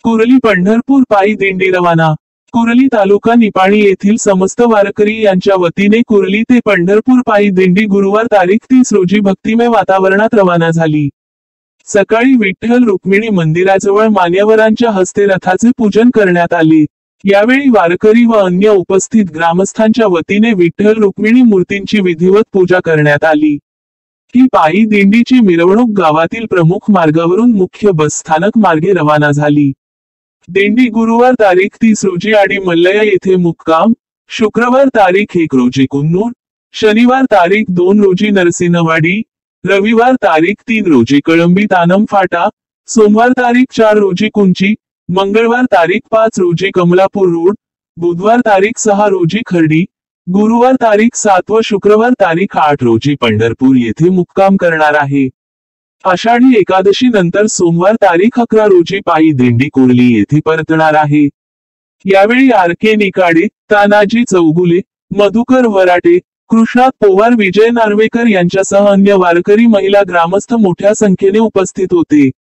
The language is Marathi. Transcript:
कुर्ली पंढरपूर पायी दिंडी रवाना। कुर्ली तालुका निपाणी येथील समस्त वारकरी यांच्या वतीने कुर्ली ते पंढरपूर पायी दिंडी गुरुवार तारीख 30 रोजी भक्तिमय वातावरणात रवाना झाली। सकाळी विठ्ठल रुक्मिणी मंदिराजवळ मान्यवरांच्या हस्ते रथाचे पूजन करण्यात आले। यावेळी वारकरी व अन्य उपस्थित ग्रामस्थांच्या वतीने विठ्ठल रुक्मिणी मूर्तींची विधिवत पूजा करण्यात आली। ही पायी दिंडीची मिरवणूक गावातील प्रमुख मार्गावरून मुख्य बस स्थानक मार्गे रवाना झाली। दिंडी गुरुवार तारीख 30 रोजी आडी मल्लया येथे मुक्काम, शुक्रवार तारीख 1 रोजी कुन्नूर, शनिवार तारीख 2 रोजी नरसिंहवाडी, रविवार तारीख 3 रोजी कळंबी तानम फाटा, सोमवार तारीख 4 रोजी कुंची, मंगळवार तारीख 5 रोजी कमलापूर रोड, बुधवार तारीख 6 रोजी खर्डी, गुरुवार तारीख 7 व शुक्रवार तारीख 8 रोजी पंढरपूर येथे मुक्काम करणार आहे। आषाढी एकादशी नंतर सोमवार तारीख 11 रोजी पायी दिंडी कुर्ली येथे परतणार आहे। यावेळी आर.के. निकाडे, तानाजी चौगुले, मधुकर वराटे, कृष्णात पोवार, विजय नार्वेकर यांच्यासह अन्य वारकरी, महिला, ग्रामस्थ मोठ्या संख्येने उपस्थित होते।